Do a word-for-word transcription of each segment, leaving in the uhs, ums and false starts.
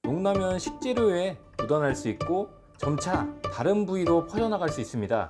녹나면 식재료에 묻어날 수 있고 점차 다른 부위로 퍼져나갈 수 있습니다.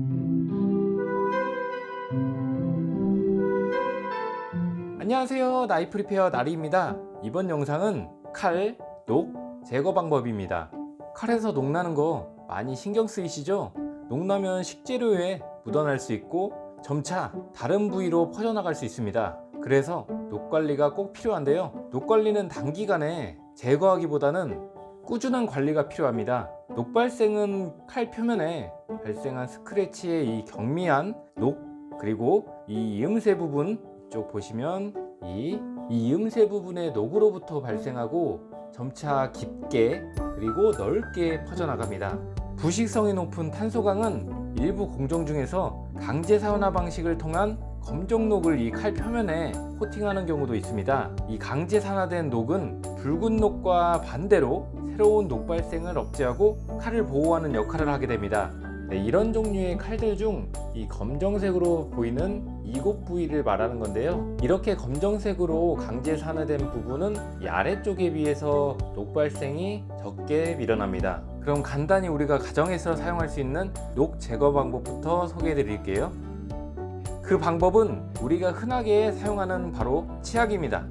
안녕하세요, 나이프 리페어 나리입니다. 이번 영상은 칼, 녹 제거 방법입니다. 칼에서 녹나는 거 많이 신경 쓰이시죠? 녹나면 식재료에 묻어날 수 있고 점차 다른 부위로 퍼져나갈 수 있습니다. 그래서 녹 관리가 꼭 필요한데요, 녹 관리는 단기간에 제거하기보다는 꾸준한 관리가 필요합니다. 녹 발생은 칼 표면에 발생한 스크래치의 이 경미한 녹, 그리고 이 이음새 부분, 이쪽 보시면 이, 이 이음새 부분의 녹으로부터 발생하고 점차 깊게 그리고 넓게 퍼져나갑니다. 부식성이 높은 탄소광은 일부 공정 중에서 강제 사운화 방식을 통한 검정녹을 이 칼 표면에 코팅하는 경우도 있습니다. 이 강제 산화된 녹은 붉은 녹과 반대로 새로운 녹 발생을 억제하고 칼을 보호하는 역할을 하게 됩니다. 네, 이런 종류의 칼들 중 이 검정색으로 보이는 이곱 부위를 말하는 건데요, 이렇게 검정색으로 강제 산화된 부분은 이 아래쪽에 비해서 녹 발생이 적게 일어납니다. 그럼 간단히 우리가 가정에서 사용할 수 있는 녹 제거 방법부터 소개해 드릴게요. 그 방법은 우리가 흔하게 사용하는 바로 치약입니다.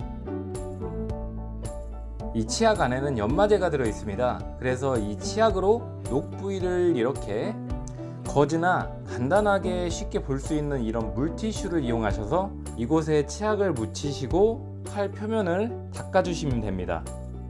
이 치약 안에는 연마제가 들어 있습니다. 그래서 이 치약으로 녹 부위를 이렇게 거즈나 간단하게 쉽게 볼 수 있는 이런 물티슈를 이용하셔서 이곳에 치약을 묻히시고 칼 표면을 닦아주시면 됩니다.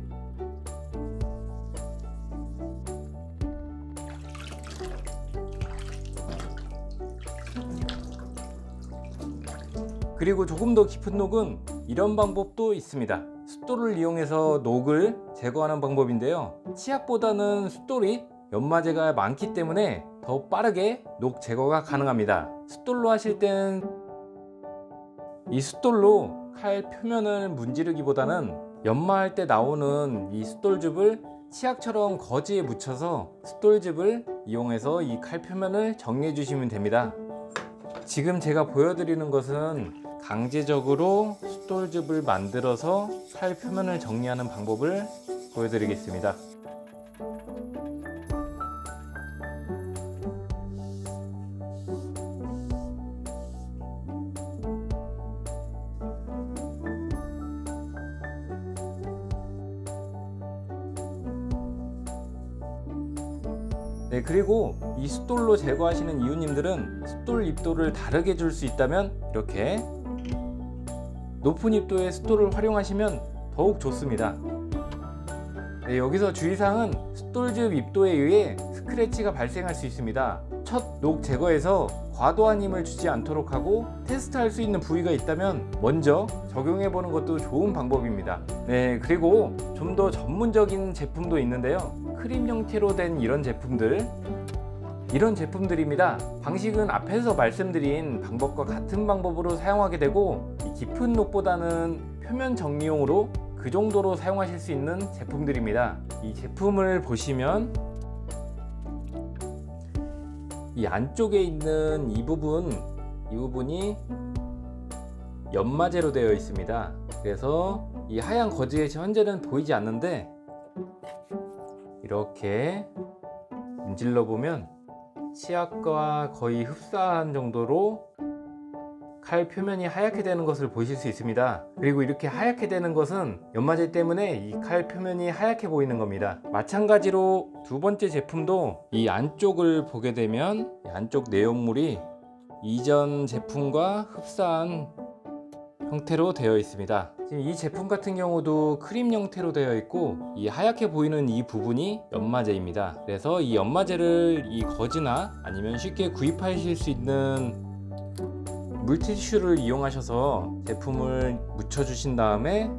그리고 조금 더 깊은 녹은 이런 방법도 있습니다. 숫돌을 이용해서 녹을 제거하는 방법인데요, 치약보다는 숫돌이 연마제가 많기 때문에 더 빠르게 녹 제거가 가능합니다. 숫돌로 하실 땐 이 숫돌로 칼 표면을 문지르기보다는 연마할 때 나오는 이 숫돌즙을 치약처럼 거즈에 묻혀서 숫돌즙을 이용해서 이 칼 표면을 정리해 주시면 됩니다. 지금 제가 보여드리는 것은 강제적으로 숫돌즙을 만들어서 칼 표면을 정리하는 방법을 보여드리겠습니다. 네, 그리고 이 숫돌로 제거하시는 이웃님들은 숫돌 입도를 다르게 줄 수 있다면 이렇게 높은 입도의 숫돌을 활용하시면 더욱 좋습니다. 네, 여기서 주의사항은 숫돌즙 입도에 의해 스크래치가 발생할 수 있습니다. 첫 녹 제거에서 과도한 힘을 주지 않도록 하고 테스트할 수 있는 부위가 있다면 먼저 적용해 보는 것도 좋은 방법입니다. 네, 그리고 좀 더 전문적인 제품도 있는데요, 크림 형태로 된 이런 제품들, 이런 제품들입니다. 방식은 앞에서 말씀드린 방법과 같은 방법으로 사용하게 되고 깊은 녹보다는 표면 정리용으로 그 정도로 사용하실 수 있는 제품들입니다. 이 제품을 보시면 이 안쪽에 있는 이 부분, 이 부분이 연마제로 되어 있습니다. 그래서 이 하얀 거즈에 현재는 보이지 않는데 이렇게 문질러 보면 치약과 거의 흡사한 정도로 칼 표면이 하얗게 되는 것을 보실 수 있습니다. 그리고 이렇게 하얗게 되는 것은 연마제 때문에 이 칼 표면이 하얗게 보이는 겁니다. 마찬가지로 두 번째 제품도 이 안쪽을 보게 되면 이 안쪽 내용물이 이전 제품과 흡사한 형태로 되어 있습니다. 지금 이 제품 같은 경우도 크림 형태로 되어 있고 이 하얗게 보이는 이 부분이 연마제입니다. 그래서 이 연마제를 이 거즈나 아니면 쉽게 구입하실 수 있는 물티슈를 이용하셔서 제품을 묻혀 주신 다음에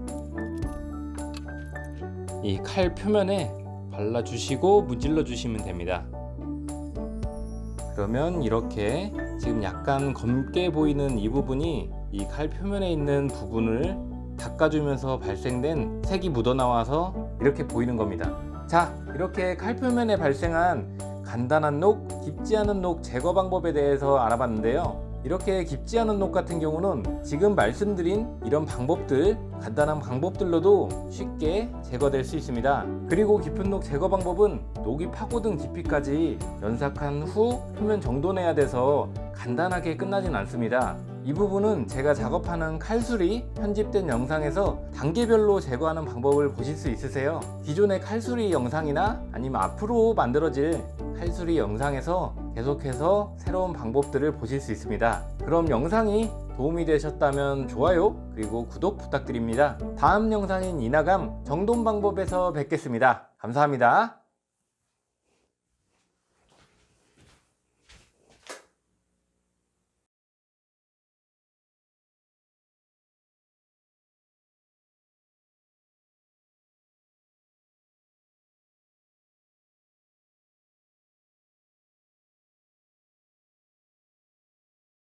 이 칼 표면에 발라 주시고 문질러 주시면 됩니다. 그러면 이렇게 지금 약간 검게 보이는 이 부분이 이 칼 표면에 있는 부분을 닦아주면서 발생된 색이 묻어나와서 이렇게 보이는 겁니다. 자, 이렇게 칼 표면에 발생한 간단한 녹, 깊지 않은 녹 제거 방법에 대해서 알아봤는데요, 이렇게 깊지 않은 녹 같은 경우는 지금 말씀드린 이런 방법들, 간단한 방법들로도 쉽게 제거될 수 있습니다. 그리고 깊은 녹 제거 방법은 녹이 파고든 깊이까지 연삭한 후 표면 정돈해야 돼서 간단하게 끝나진 않습니다. 이 부분은 제가 작업하는 칼수리 편집된 영상에서 단계별로 제거하는 방법을 보실 수 있으세요. 기존의 칼수리 영상이나 아니면 앞으로 만들어질 칼수리 영상에서 계속해서 새로운 방법들을 보실 수 있습니다. 그럼 영상이 도움이 되셨다면 좋아요 그리고 구독 부탁드립니다. 다음 영상인 이나감 정돈 방법에서 뵙겠습니다. 감사합니다.